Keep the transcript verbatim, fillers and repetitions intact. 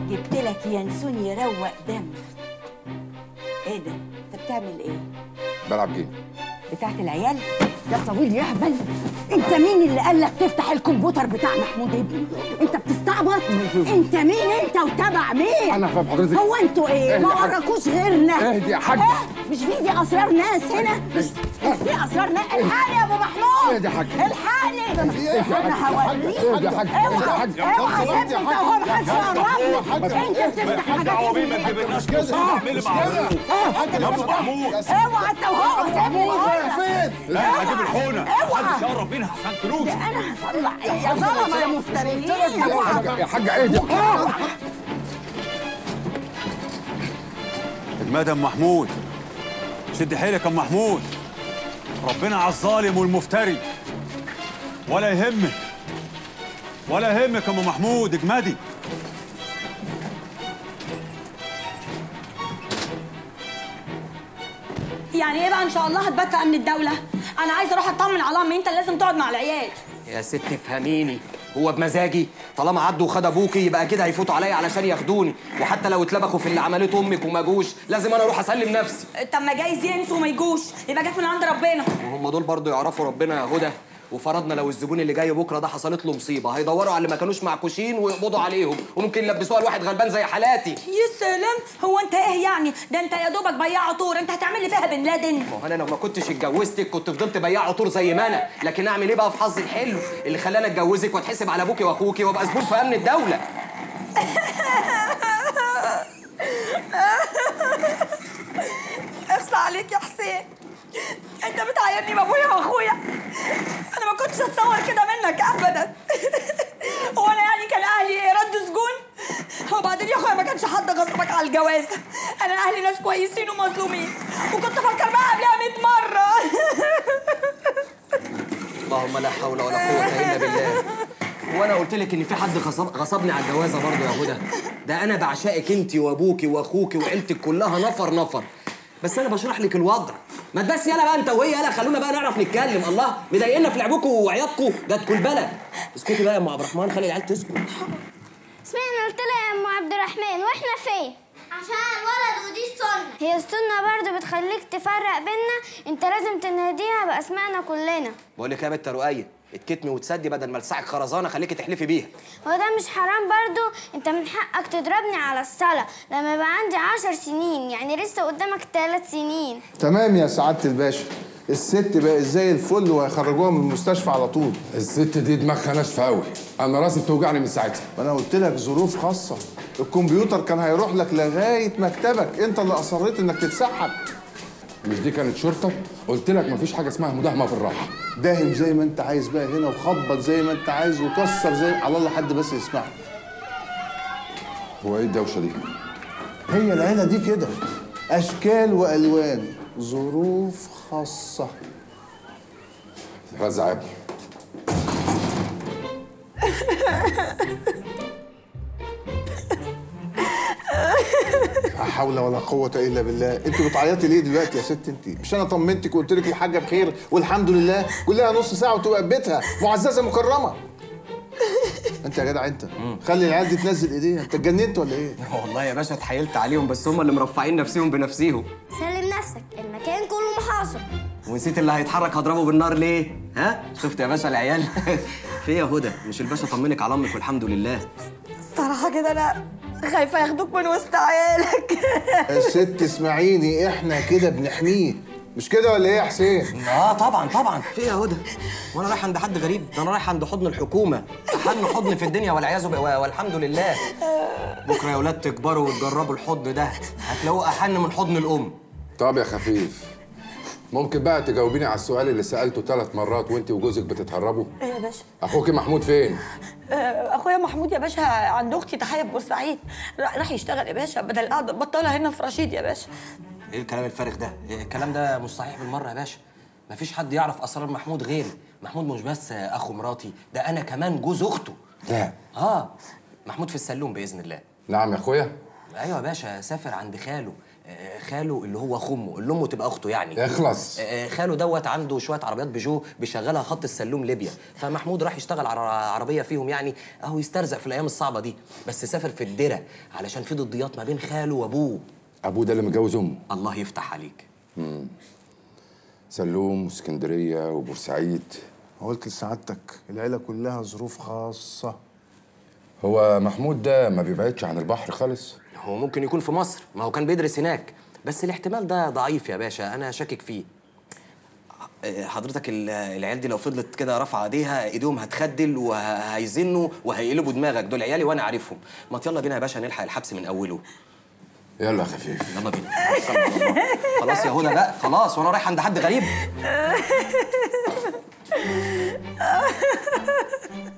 جبت لك ينسون يروق دم. ايه ده؟ انت بتعمل ايه؟ بلعب جيم. بتاعت العيال؟ يا طويل يا هبل، انت مين اللي قال لك تفتح الكمبيوتر بتاع محمود ابني؟ انت بتستعبط؟ انت مين انت وتبع مين؟ انا فاهم حضرتك. هو انتوا ايه؟ ما وراكوش غيرنا. اهدي يا حاج. اه؟ مش في دي اسرار ناس هنا؟ مش في اسرار ناس؟ الحقني يا ابو محمود. اهدي يا حاج. الحقني. انا هوريك. اهدي يا حاج. اوعى اوعى سيبني انت وهو محدش يقرب لك. انت بتفتح حاجات ما تجيبلناش كده. اعملي معروف يا ابو محمود. اوعى انت وهو سيبني. فين؟ لا هجيب الحونه. محدش يقرب منها عشان فلوس. انا هطلع يا ظلمه يا مفتريين. يا حاج اهدي. اجمد يا ام محمود، شد حيلك يا ام محمود، ربنا على الظالم والمفتري. ولا يهمك ولا يهمك يا ام محمود، اجمدي. يعني ايه بقى ان شاء الله هتبات في امن الدوله؟ انا عايزه اروح اطمن على امي، انت اللي لازم تقعد مع العيال. يا ست افهميني، هو بمزاجي؟ طالما عدوا وخد ابوكي يبقى اكيد هيفوتوا عليا علشان ياخدوني، وحتى لو اتلبخوا في اللي عملته امك وما جوش لازم انا اروح اسلم نفسي. طب ما جايز ينسوا وما يجوش، يبقى جت من عند ربنا. وهم دول برضه يعرفوا ربنا يا هدى. وفرضنا لو الزبون اللي جاي بكره ده حصلت له مصيبه، هيدوروا على اللي ما كانوش معكوشين ويقبضوا عليهم، وممكن يلبسوها لواحد غلبان زي حالاتي. يا سلام، هو انت ايه يعني؟ ده انت يا دوبك بياع عطور، انت هتعمل لي فيها بن لادن؟ ما هو انا لو ما كنتش اتجوزتك كنت فضلت بياع عطور زي ما انا، لكن اعمل ايه بقى في حظي الحلو اللي خلاني اتجوزك واتحسب على ابوكي واخوكي وابقى زبون في امن الدوله. اخصى عليك يا حسين، انت بتعايرني بابويا واخويا. انا ما كنتش اتصور كده منك ابدا. هو انا يعني كان اهلي رد سجون؟ وبعدين يا اخويا ما كانش حد غصبك على الجواز، انا اهلي ناس كويسين ومظلومين، وكنت افكر بقى قبلها مية مره. اللهم لا حول ولا قوه الا بالله. وانا قلت لك ان في حد غصب غصبني على الجوازه برضه يا هدى؟ ده انا بعشقك انت وابوكي واخوكي وعيلتك كلها نفر نفر، بس انا بشرح لك الوضع. ما تبس يلا بقى انت وهي، يلا خلونا بقى نعرف نتكلم. الله، مضايقنا في لعبكم وعياطكم، ده تكون بلد. اسكتي بقى يا ام عبد الرحمن، خلي العيال تسكت. اسمعنا قلت لها يا ام عبد الرحمن، واحنا فين؟ عشان الولد ودي السنه. هي السنه برضه بتخليك تفرق بينا، انت لازم تناديها باسمائنا كلنا. بقول لك يا بنت رؤيه، اتكتمي وتسدي بدل ما لسعك خرزانه خليكي تحلفي بيها. هو ده مش حرام برضه؟ انت من حقك تضربني على الصلاه لما يبقى عندي عشر سنين، يعني لسه قدامك ثلاث سنين. تمام يا سعاده الباشا، الست بقت زي الفل وهيخرجوها من المستشفى على طول. الست دي دماغها ناشفه قوي، انا راسي بتوجعني من ساعتها. وانا قلت لك ظروف خاصه، الكمبيوتر كان هيروح لك لغايه مكتبك، انت اللي اصريت انك تتسحب. مش دي كانت شرطه؟ قلت لك مفيش حاجه اسمها مداهمه بالراحه. داهم زي ما انت عايز بقى هنا، وخبط زي ما انت عايز، وكسر زي على الله حد بس يسمعك. هو ايه الدوشه دي؟ هي العيله دي كده، اشكال والوان، ظروف خاصه. رزع يا ابني. لا حول ولا قوة إلا بالله، أنت بتعيطي ليه دلوقتي يا ست أنت؟ مش أنا طمنتك وقلت لك الحاجة بخير والحمد لله، كلها نص ساعة وتبقى في بيتها معززة مكرمة. أنت يا جدع أنت، خلي العيال دي تنزل إيديها، أنت اتجننت ولا إيه؟ والله يا باشا اتحايلت عليهم بس هم اللي مرفعين نفسهم بنفسيهم. سلم نفسك، المكان كله محاصر. ونسيت اللي هيتحرك هضربه بالنار ليه؟ ها؟ شفت يا باشا العيال؟ في يا هدى، مش الباشا طمنك على امك والحمد لله؟ الصراحه كده انا خايفه ياخدوك من وسط عيالك. يا ست اسمعيني، إحنا كده بنحميه، مش كده ولا إيه يا حسين؟ اه طبعا طبعا. في يا هدى؟ وانا رايح عند حد غريب؟ ده انا رايح عند حضن الحكومه، احن حضن في الدنيا والعياذ بالله والحمد لله. بكره يا ولاد تكبروا وتجربوا الحضن ده هتلاقوه احن من حضن الام. طب يا خفيف، ممكن بقى تجاوبيني على السؤال اللي سالته ثلاث مرات وانت وجوزك بتتهربوا؟ ايه يا باشا؟ اخوكي محمود فين؟ اخويا محمود يا باشا عند اختي تحيه في بورسعيد، راح يشتغل يا باشا بدل القعده بطلها هنا في رشيد يا باشا. ايه الكلام الفارغ ده؟ الكلام ده مش صحيح بالمره يا باشا. مفيش حد يعرف اسرار محمود غيري. محمود مش بس اخو مراتي، ده انا كمان جوز اخته. لا. اه محمود في السلوم باذن الله. نعم يا اخويا. ايوه يا باشا، سافر عند خاله، آه، خاله اللي هو اخو امه، اللي امه تبقى اخته يعني. اخلص. آه، خاله دوت عنده شويه عربيات بيجو بيشغلها خط السلوم ليبيا، فمحمود راح يشتغل على عربيه فيهم يعني، اهو يسترزق في الايام الصعبه دي. بس سافر في الدره علشان في ضديات ما بين خاله وابوه. ابوه ده اللي متجوز امه؟ الله يفتح عليك. امم سلوم واسكندريه وبورسعيد. قلت لسعادتك العيله كلها ظروف خاصه. هو محمود ده ما بيبعدش عن البحر خالص؟ هو ممكن يكون في مصر، ما هو كان بيدرس هناك، بس الاحتمال ده ضعيف يا باشا، انا شاكك فيه. حضرتك العيال دي لو فضلت كده رافعه ايديها ايديهم هتخدل وهيزنوا وهيقلبوا دماغك، دول عيالي وانا عارفهم. ما يلا بينا يا باشا نلحق الحبس من اوله. يلا يا خفيف. يلا بينا. خلاص يا هدى بقى، خلاص وانا رايح عند حد غريب.